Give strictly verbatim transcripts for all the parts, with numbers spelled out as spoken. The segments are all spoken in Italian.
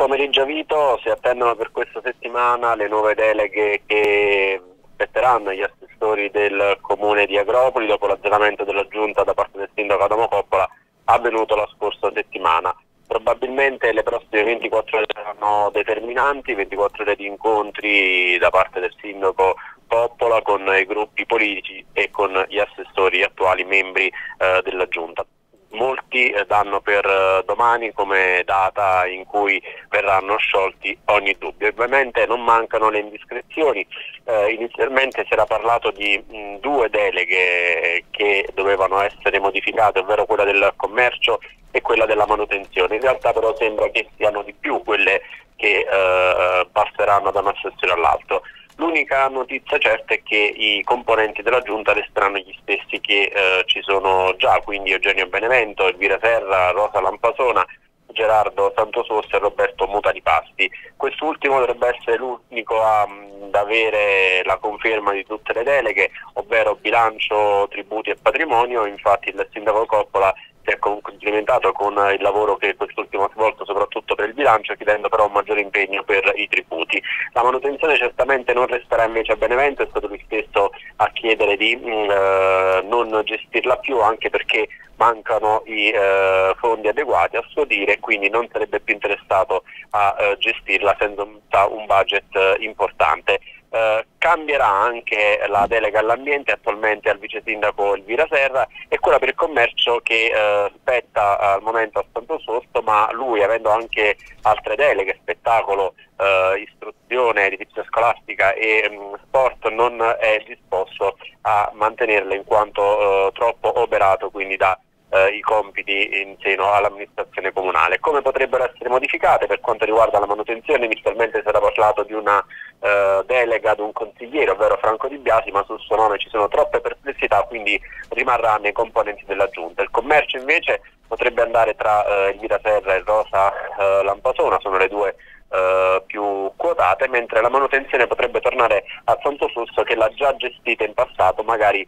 pomeriggio a Vito, si attendono per questa settimana le nuove deleghe che spetteranno agli assessori del comune di Agropoli dopo l'azzeramento della giunta da parte del sindaco Adamo Coppola avvenuto la scorsa settimana. Probabilmente le prossime ventiquattro ore saranno determinanti, ventiquattro ore di incontri da parte del sindaco Coppola con i gruppi politici e con gli assessori attuali membri eh, della giunta. Molti eh, danno per eh, domani come data in cui verranno sciolti ogni dubbio. Ovviamente non mancano le indiscrezioni, eh, inizialmente si era parlato di mh, due deleghe che dovevano essere modificate, ovvero quella del commercio e quella della manutenzione. In realtà però sembra che siano di più quelle che eh, passeranno da un assessore all'altro. L'unica notizia certa è che i componenti della giunta resteranno gli stessi che eh, ci sono già, quindi Eugenio Benevento, Elvira Serra, Rosa Lampasona, Gerardo Santososta e Roberto Mutalipasti. Quest'ultimo dovrebbe essere l'unico ad avere la conferma di tutte le deleghe, ovvero bilancio, tributi e patrimonio. Infatti il sindaco Coppola si è complimentato con il lavoro che quest'ultimo ha svolto soprattutto per il bilancio, chiedendo però un maggiore impegno per i tributi. La manutenzione certamente non resterà invece a Benevento, è stato lui stesso a chiedere di mh, eh, non gestirla più, anche perché mancano i eh, fondi adeguati a suo dire, quindi non sarebbe più interessato a eh, gestirla senza un budget eh, importante. Uh, cambierà anche la delega all'ambiente, attualmente al vice sindaco Elvira Serra, e quella per il commercio che uh, spetta al momento a Santososto, ma lui, avendo anche altre deleghe, spettacolo, uh, istruzione, edilizia scolastica e um, sport, non è disposto a mantenerle in quanto uh, troppo oberato quindi da Uh, i compiti in seno all'amministrazione comunale. Come potrebbero essere modificate? Per quanto riguarda la manutenzione, inizialmente si era parlato di una uh, delega ad un consigliere, ovvero Franco Di Biasi, ma sul suo nome ci sono troppe perplessità, quindi rimarrà nei componenti della giunta. Il commercio invece potrebbe andare tra uh, Elvira Serra e Rosa uh, Lampasona, sono le due Uh, più quotate, mentre la manutenzione potrebbe tornare a Santososto, che l'ha già gestita in passato. Magari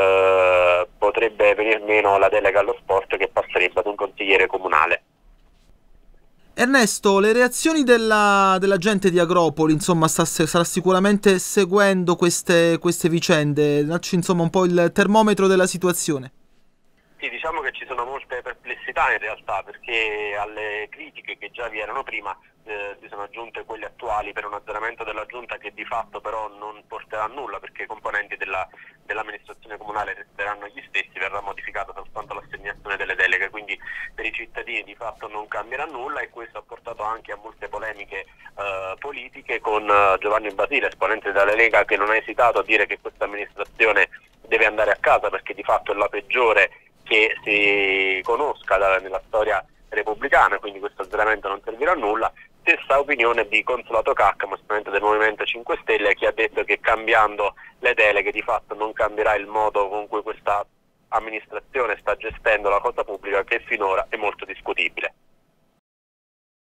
uh, potrebbe venir meno la delega allo sport, che passerebbe ad un consigliere comunale. Ernesto, le reazioni della, della gente di Agropoli, insomma, sta, sarà sicuramente seguendo queste, queste vicende. Dacci insomma un po' il termometro della situazione. Sì, diciamo che ci sono molte perplessità in realtà, perché alle critiche che già vi erano prima eh, si sono aggiunte quelle attuali per un azzeramento della giunta, che di fatto però non porterà a nulla, perché i componenti della, dell'amministrazione comunale resteranno gli stessi, verrà modificata soltanto l'assegnazione delle deleghe, quindi per i cittadini di fatto non cambierà nulla, e questo ha portato anche a molte polemiche eh, politiche, con eh, Giovanni Basile, esponente della Lega, che non ha esitato a dire che questa amministrazione deve andare a casa perché di fatto è la peggiore che si conosca da, nella storia repubblicana, quindi questo azzeramento non servirà a nulla. Stessa opinione di Consolato Caccamo, esponente del Movimento cinque Stelle, che ha detto che cambiando le deleghe di fatto non cambierà il modo con cui questa amministrazione sta gestendo la cosa pubblica, che finora è molto discutibile.